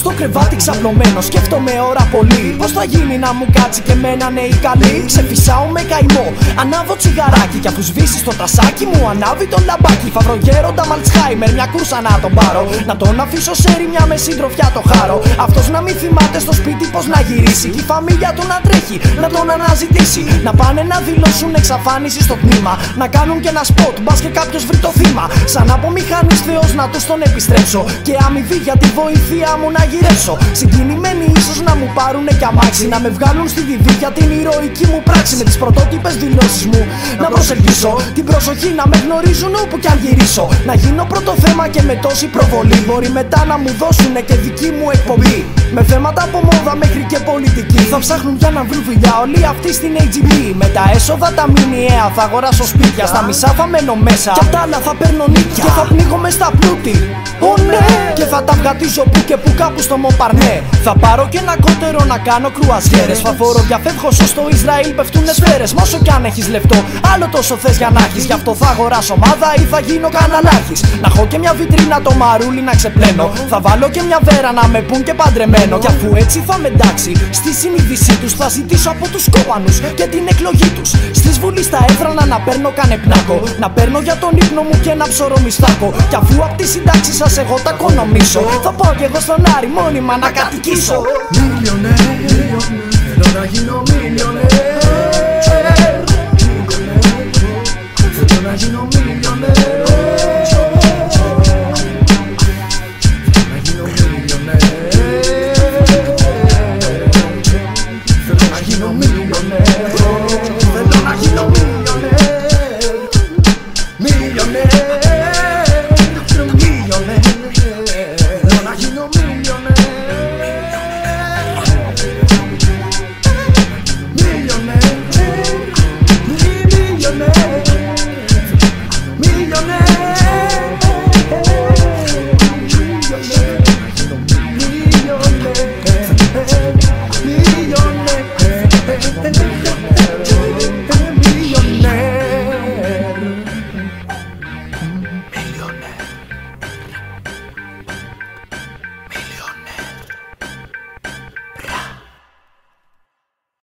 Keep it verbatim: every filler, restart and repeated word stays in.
στο κρεβάτι ξαπλωμένο, σκέφτομαι ώρα πολύ. Πώς θα γίνει να μου κάτσει και μένα ναι η καλή. Ξεφυσάω με καημό, ανάβω τσιγαράκι. Κι αφού σβήσει το τασάκι μου, ανάβει το λαμπάκι. Φαβρογέροντα Μαλτσχάιμερ, μια κούρσα να τον πάρω. Να τον αφήσω σε ρημιά με συντροφιά το χάρο. Αυτός να μην θυμάται στο σπίτι πως να γυρίσει. Κι η φαμίλια του να τρέχει, να τον αναζητήσει. Να πάνε να δηλώσουν εξαφάνιση στο τμήμα. Να κάνουν και ένα σποτ, μπας και κάποιος βρει το θύμα. Σαν από μηχανής Θεός να τους τον επιστρέψω. Και αμοιβή για τη βοήθεια μου να γυρέψω. Συγκινημένοι ίσως να μου πάρουνε κι αμάξι. Να με βγάλουν στη διδή για την ηρωική μου πράξη. Με τις πρωτότυπες δηλώσεις μου να προσελκύσω την προσοχή, να με γνωρίζουν όπου κι αν γυρίσω. Να γίνω πρώτο θέμα και με τόση προβολή μπορεί μετά να μου δώσουνε και δική μου εκπομπή. Με θέματα από μόδα μέχρι και πολιτική. Θα ψάχνουν για να βρουν δουλειά όλοι αυτοί στην έιτς τζι μπι. Με τα έσοδα τα μηνιαία θα αγοράσω σπίτια. Στα μισά θα μένω μέσα, κι απ' τα άλλα θα παίρνω νίκια. Και θα πνίγω μες στα πλούτη, ω ναι. Και θα τα βγατίζω που και που κάπου στο Μοπαρνέ. Θα πάρω και ένα κότερο να κάνω κρουαζιέρες. Θα φοροδιαφεύγω στο Ισραήλ πέφτουνε σφαίρες. Μα όσο κι αν έχεις λεφτό, άλλο τόσο θες για να έχεις. Γι' αυτό θα αγοράσω ομάδα ή θα γίνω καναλάρχης. Να έχω και μια βιτρίνα το μαρούλι να ξεπλένω. Θα βάλω και μια βέρα να με πουν και παντρεμένο. Κι αφού έτσι θα με εντάξει, στη συνείδησή τους θα ζητήσω από τους κόπανους και την εκλογή τους. Στις βουλής τα έθρανα να παίρνω κανεπνάκο. Να παίρνω για τον ύπνο μου και ένα ψωρό μισθάκο. Κι αφού απ' τη συντάξη σας εγώ τα οικονομήσω, θα πάω κι εγώ στον Άρη μόνιμα να κατοικήσω. Millionaire, θέλω να γίνω millionaire.